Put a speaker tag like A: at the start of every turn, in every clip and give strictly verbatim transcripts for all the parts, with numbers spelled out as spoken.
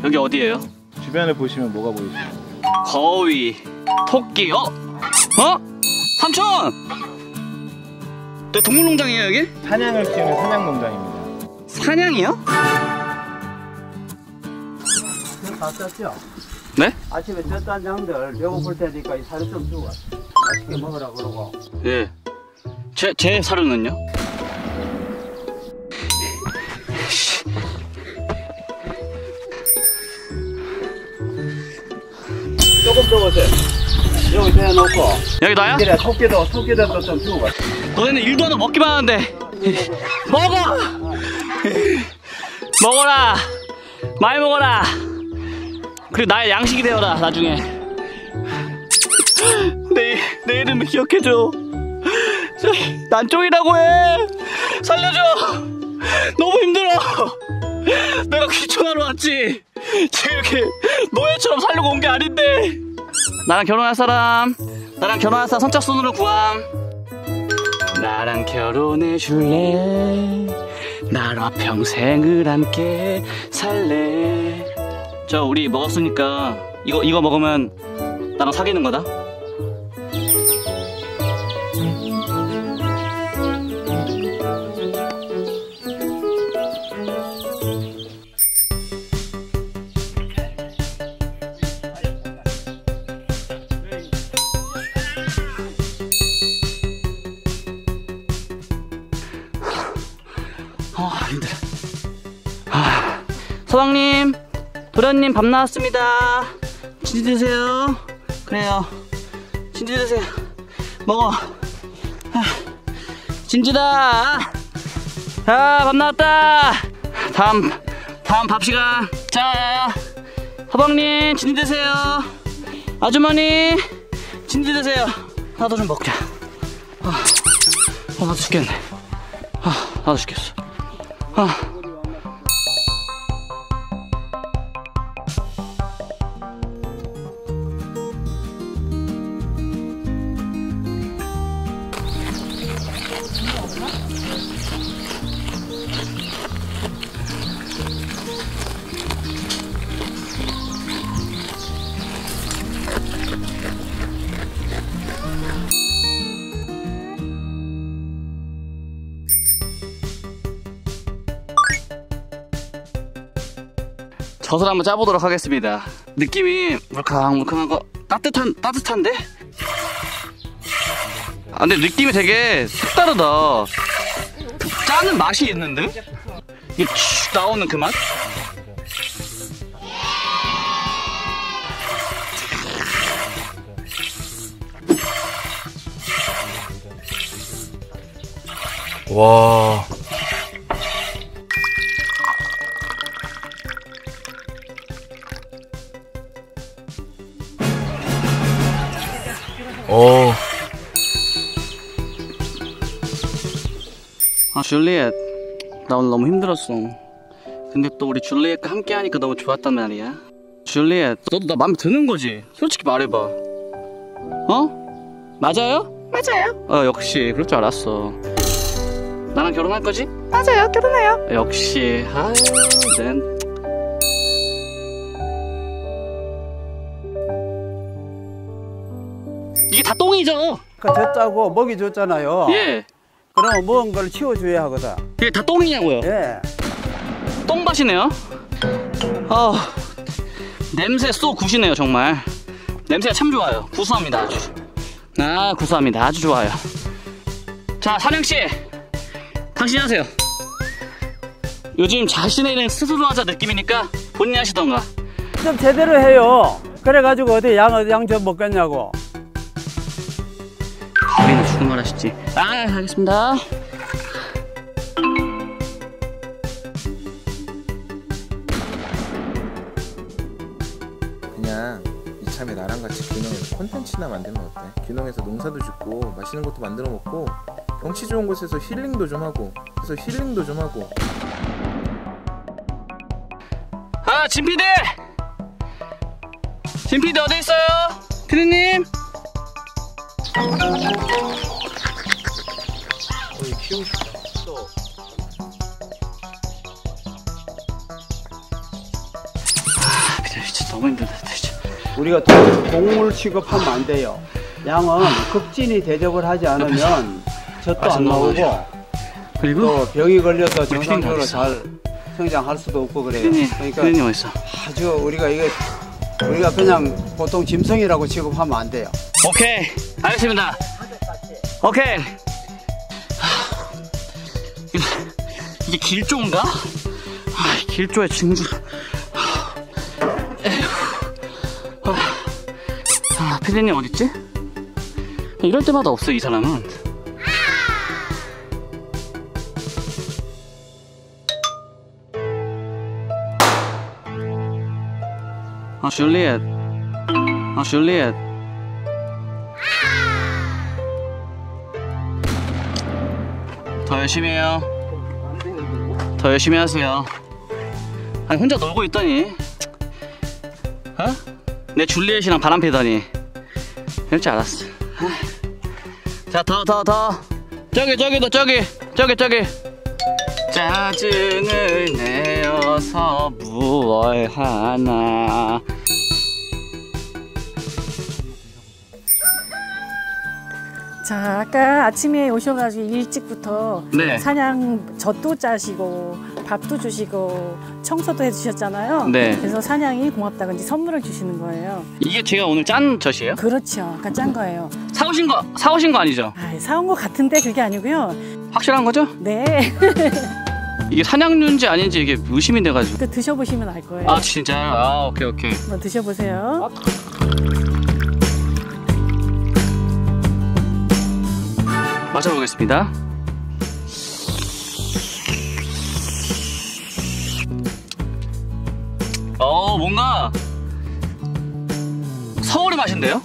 A: 여기 어디예요?
B: 주변에 보시면 뭐가 보이세요?
A: 거위, 토끼, 어? 어? 삼촌! 너 동물농장이에요 여기?
B: 사냥을 키우는 사냥농장입니다.
A: 사냥이요?
C: 다 쪘죠?
A: 네?
C: 아침에 쪘던 장들 배고플 테니까 이 살을 좀 주고 맛있게 먹으라 그러고.
A: 예. 제, 제 사료는요?
C: 조금 적으세요. 여기 대놓고.
A: 여기 나야?
C: 그래, 토끼도, 토끼도 좀 주고 가.
A: 너네는 일도 안 하고 먹기만 하는데. 먹어! 먹어라! 많이 먹어라! 그리고 나의 양식이 되어라, 나중에. 내, 내 이름을 기억해줘. 난종이라고 해! 살려줘! 너무 힘들어! 내가 귀촌하러 왔지! 지금 이렇게 노예처럼 살려고 온 게 아닌데! 나랑 결혼할 사람, 나랑 결혼할 사람 선착순으로 구함. 나랑 결혼해 줄래? 나와 평생을 함께 살래? 저 우리 먹었으니까 이거 이거 먹으면 나랑 사귀는 거다. 아 힘들어. 아, 서방님, 도련님 밥 나왔습니다. 진지 드세요. 그래요. 진지 드세요. 먹어. 아, 진지다. 아, 밥 나왔다. 다음 다음 밥 시간. 자, 서방님 진지 드세요. 아주머니 진지 드세요. 나도 좀 먹자. 아, 아 나도 죽겠네. 아, 나도 죽겠어. 아. 젖을 한번 짜보도록 하겠습니다. 느낌이 물캉물캉한 거 따뜻한 따뜻한데? 아 근데 느낌이 되게 색다르다. 짜는 맛이 있는데? 이게 쭉 나오는 그 맛?
B: 와. 오.
A: 아 줄리엣, 나 오늘 너무 힘들었어. 근데 또 우리 줄리엣과 함께 하니까 너무 좋았단 말이야. 줄리엣, 너도 나 마음에 드는 거지? 솔직히 말해봐. 어? 맞아요? 맞아요. 어 역시 그럴 줄 알았어. 나랑 결혼할 거지? 맞아요, 결혼해요. 역시. 아유, 난 이게 다 똥이죠?
C: 그 젖자고 먹이 줬잖아요.
A: 예.
C: 그러면 먹은 걸 치워줘야 하거든.
A: 이게 다 똥이냐고요?
C: 예.
A: 똥밭이네요. 아, 냄새 쏘 굿이네요 정말. 냄새가 참 좋아요. 구수합니다 아주. 아 구수합니다. 아주 좋아요. 자 사냥씨, 당신이 하세요. 요즘 자신의 일은 스스로 하자 느낌이니까 본인이 하시던가.
C: 좀 제대로 해요. 그래가지고 어디 양, 양 좀 먹겠냐고.
A: 거기는 죽은 말 하시지. 아 알겠습니다.
B: 그냥 이참에 나랑 같이 귀농해서 콘텐츠나 만들면 어때? 귀농해서 농사도 짓고 맛있는 것도 만들어 먹고 경치 좋은 곳에서 힐링도 좀 하고 그래서 힐링도 좀 하고.
A: 아 진피디! 진피디 어디 있어요? 피디님?
B: 어이 키우고 싶다. 또.
A: 진짜 너무 힘들다 진짜.
C: 우리가 동- 동물 취급하면 안 돼요. 양은 극진히 대접을 하지 않으면 젖도 안 나오고
A: 그리고
C: 또 병이 걸려서
A: 피디님
C: 정상적으로
A: 어딨어?
C: 잘 성장할 수도 없고 그래요.
A: 피디님,
C: 그러니까
A: 피디님 어딨어?
C: 아주 우리가 이게 우리가 그냥 보통 짐승이라고 취급하면 안 돼요.
A: 오케이 알겠습니다. 오케이. 이게, 이게 길조인가? 아, 길조의 징조. 아, 피디님 어딨지? 이럴 때마다 없어 이 사람은. 아 줄리엣. 아 줄리엣. 더 열심히 해요. 더 열심히 하세요. 아니 혼자 놀고 있더니 어? 내 줄리엣이랑 바람 피더니 이럴 줄 알았어. 자 더 더 더 저기 저기도 저기 저기 저기 짜증을 내어서 무얼 하나.
D: 자, 아까 아침에 오셔가지고 일찍부터
A: 네.
D: 사냥 젖도 짜시고 밥도 주시고 청소도 해주셨잖아요.
A: 네.
D: 그래서 사냥이 고맙다고 이제 선물을 주시는 거예요.
A: 이게 제가 오늘 짠 젖이에요?
D: 그렇죠. 아까 짠 거예요.
A: 사오신 거 사오신 거 아니죠?
D: 아, 사온 거 같은데 그게 아니고요.
A: 확실한 거죠?
D: 네.
A: 이게 사냥류인지 아닌지 이게 의심이 돼가지고.
D: 그 드셔보시면 알 거예요.
A: 아 진짜요? 아 오케이 오케이.
D: 한번 드셔보세요.
A: 마셔보겠습니다. 어 뭔가 서울의 맛인데요?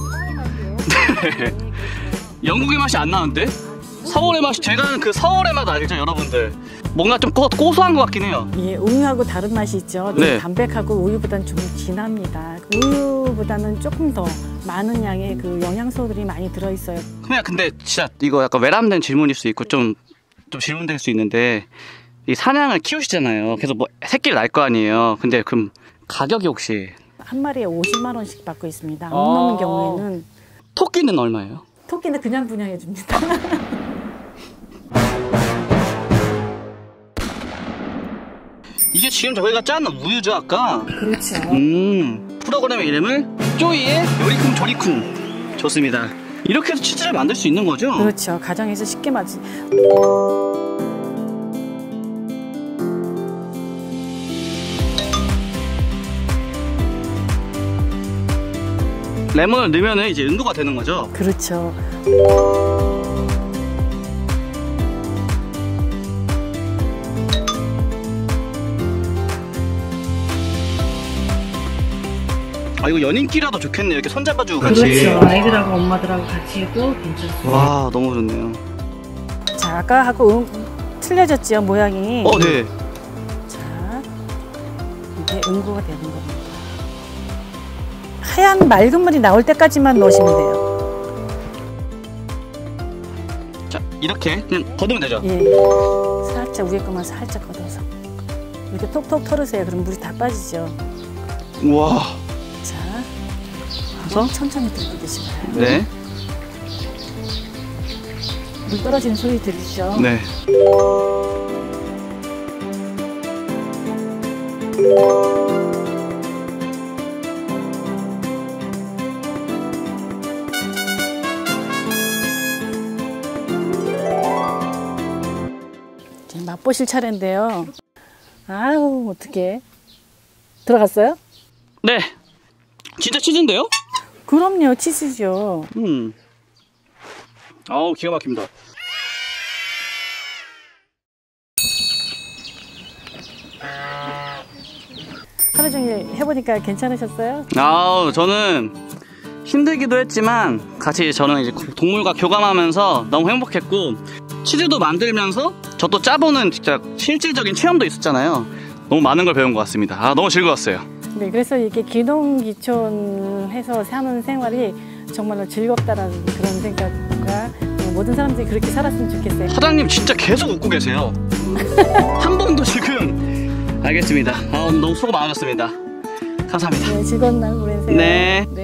A: 네. 영국의 맛이 안 나는데? 서울의 맛이 제가 아는 그 서울의 맛 알죠 여러분들? 뭔가 좀 고, 고소한 것 같긴 해요.
D: 예, 우유하고 다른 맛이 있죠.
A: 네.
D: 담백하고 우유보다는 좀 진합니다. 우유보다는 조금 더 많은 양의 그 영양소들이 많이 들어있어요.
A: 그냥 근데 진짜 이거 약간 외람된 질문일 수 있고 좀, 좀 질문될 수 있는데 이 사냥을 키우시잖아요. 그래서 뭐 새끼를 낳을 거 아니에요. 근데 그럼 가격이 혹시
D: 한 마리에 오십만 원씩 받고 있습니다. 못
A: 아.
D: 넘는 경우에는.
A: 토끼는 얼마예요?
D: 토끼는 그냥 분양해 줍니다.
A: 이게 지금 저희가 짠 우유죠 아까?
D: 그렇죠.
A: 음 프로그램의 이름을 쪼이의 요리쿵 조리쿵. 좋습니다. 이렇게 해서 치즈를 만들 수 있는 거죠?
D: 그렇죠. 가정에서 쉽게 맞지.
A: 레몬을 넣으면 이제 은도가 되는 거죠?
D: 그렇죠.
A: 아 이거 연인끼리라도 좋겠네요. 이렇게 손잡아주고 같이.
D: 그렇죠. 아이들하고 엄마들하고 같이 해도 괜찮습니다.
A: 와 너무 좋네요.
D: 자, 아까 하고 음, 틀려졌죠, 모양이.
A: 어 네.
D: 자, 이게 응고가 되는 겁니다. 하얀 맑은 물이 나올 때까지만 넣으시면 돼요.
A: 자 이렇게 그냥 걷으면 되죠?
D: 예. 살짝 위에 것만 살짝 걷어서 이렇게 톡톡 털으세요. 그럼 물이 다 빠지죠.
A: 우와.
D: 자,
A: 그래서
D: 천천히 들고 계시나요?
A: 네.
D: 물 떨어지는 소리 들리죠?
A: 네.
D: 이제 맛보실 차례인데요. 아우, 어떡해. 들어갔어요?
A: 네. 진짜 치즈인데요?
D: 그럼요, 치즈죠.
A: 음. 아우 기가 막힙니다.
D: 하루 종일 해보니까 괜찮으셨어요?
A: 아우 저는 힘들기도 했지만 같이 저는 이제 동물과 교감하면서 너무 행복했고 치즈도 만들면서 저도 짜보는 진짜 실질적인 체험도 있었잖아요. 너무 많은 걸 배운 것 같습니다. 아 너무 즐거웠어요.
D: 네, 그래서 이게 귀농귀촌해서 사는 생활이 정말로 즐겁다라는 그런 생각과 모든 사람들이 그렇게 살았으면 좋겠어요.
A: 사장님 진짜 계속 웃고 계세요. 한 번도 지금. 알겠습니다. 아 오늘 너무 수고 많으셨습니다. 감사합니다.
D: 네, 즐거운 날 보내세요.
A: 네.